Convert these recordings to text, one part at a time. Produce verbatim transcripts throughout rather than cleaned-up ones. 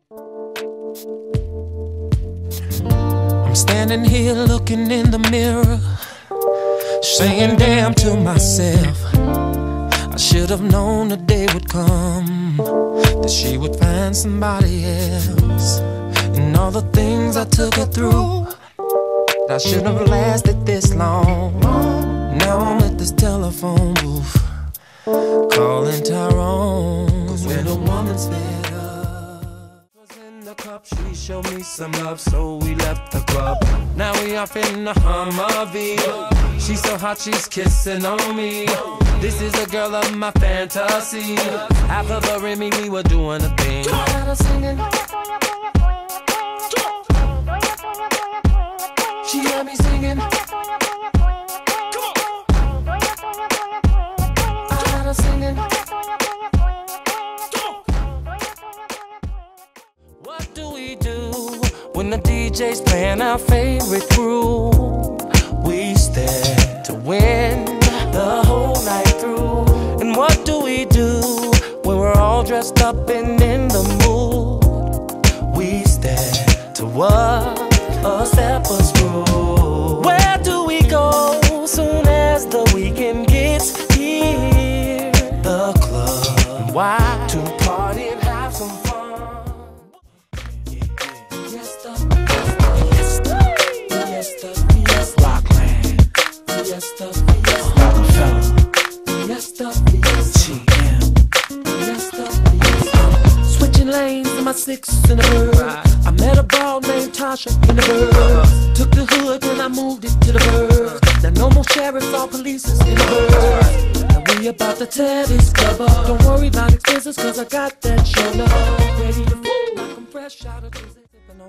I'm standing here looking in the mirror, saying damn to myself. I should have known the day would come that she would find somebody else. And all the things I took her through, I shouldn't have lasted this long. Now I'm at this telephone booth, calling Tyrone. Cause when a woman's fed up, was in the cup, she showed me some love, so we left the club. Now we off in the Humvee. She's so hot, she's kissing on me. This is a girl of my fantasy. After the Remy, we were doing a thing. Got her singing. She had me singing. I had her singing. What do we do when the D J's playing our favorite groove? We stand to win the whole night through. And what do we do when we're all dressed up and in the mood? We stand to what a stepper's rule. Where do we go soon as the weekend gets here? The club. Why? To party and have some fun. Yes, the fiesta. Yes, the fiesta. Rockland. Yes, the fiesta. Rockefeller. Yes, the fiesta. G M. Yes, the fiesta. Switching lanes in my six in a bird. I met a broad named Tasha in the burbs. Took the hood when I moved it to the burbs. Now no more sheriffs or police in the burbs. Now we about to tear this club up. Don't worry about expenses, cause I got that show up. Ready to fool like I'm fresh out of prison.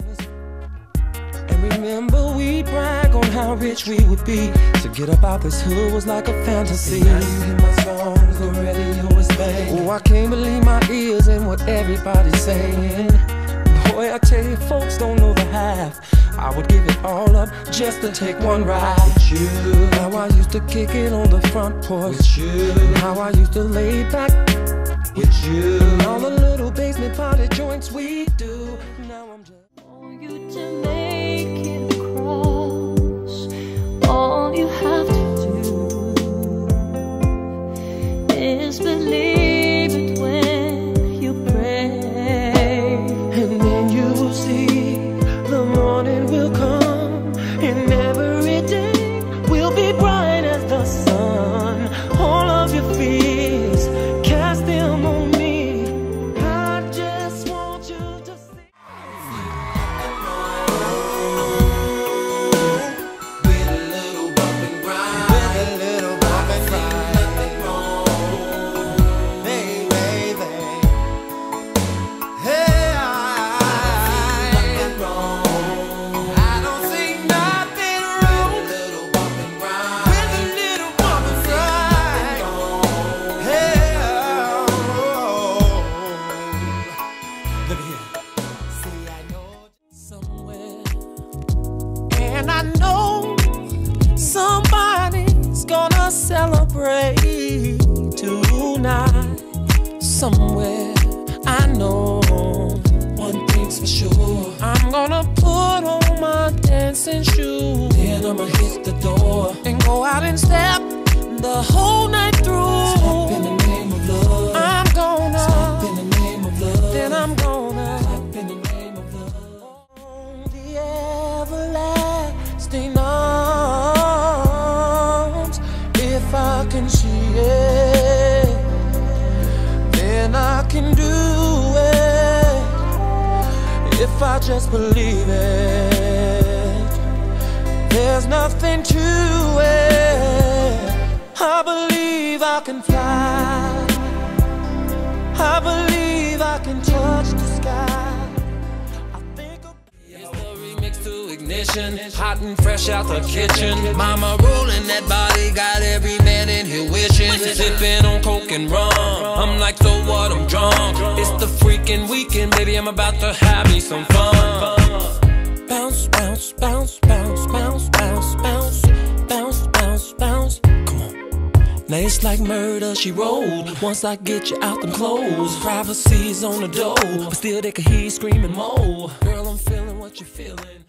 And remember we brag on how rich we would be. To get up out this hood was like a fantasy. Now you hear my songs, the radio is banging. Oh, I can't believe my ears and what everybody's saying. Boy, I tell you, folks don't know the half. I would give it all up just to take one ride with you. How I used to kick it on the front porch with you. How I used to lay back with you. All the little basement party joints we do. Now I'm just want you to make it across. All you have to do is believe it when you pray. And then you will see the morning will come, and every day will be bright as the sun. All of your fears, cast them on me. I just want you to see. With a little bump and grind, with a little bump and grind, nothing wrong. Hey, baby. Hey. And I know somebody's gonna celebrate tonight. Somewhere I know one thing's for sure, I'm gonna put on my dancing shoes. Then I'ma hit the door and go out and step the whole night through. Step in the name of love. I'm gonna step in the name of love. Then I'm gonna step in the name of love. The everlasting arms. If I can see it, then I can do it. If I just believe it, there's nothing to it. I believe I can fly. I believe I can touch the sky. I think it's the remix to Ignition, hot and fresh out the kitchen. Mama rolling that body, got every man in here wishing. Sipping on coke and rum, I'm like, so what, I'm drunk. It's the freaking weekend, baby, I'm about to have me some fun. Bounce, bounce, bounce, bounce, bounce, bounce, bounce, bounce, bounce, bounce. Come on. Now it's like murder, she wrote. Once I get you out them clothes, privacy's on the door, but still they can hear you screaming more. Girl, I'm feeling what you're feeling.